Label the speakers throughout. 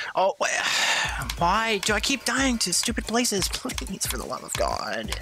Speaker 1: Oh, why do I keep dying to stupid places? Please, for the love of God.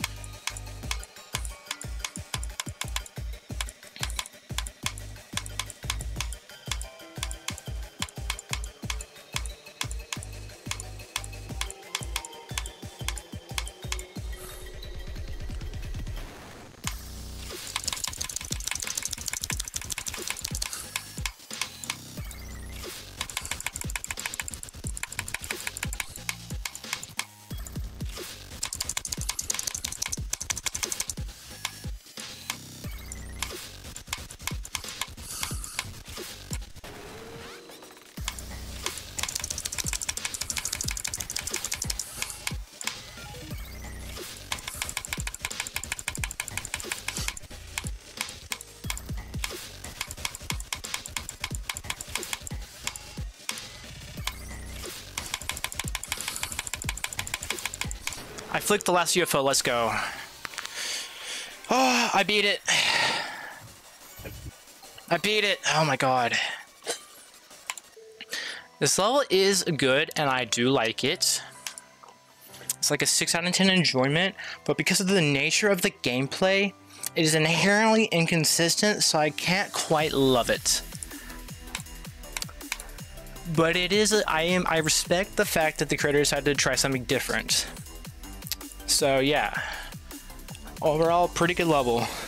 Speaker 1: I flicked the last UFO, let's go. Oh, I beat it. I beat it, oh my god. This level is good and I do like it. It's like a 6 out of 10 enjoyment, but because of the nature of the gameplay, it is inherently inconsistent, so I can't quite love it. But it is, I respect the fact that the creators had to try something different. So yeah, overall, pretty good level.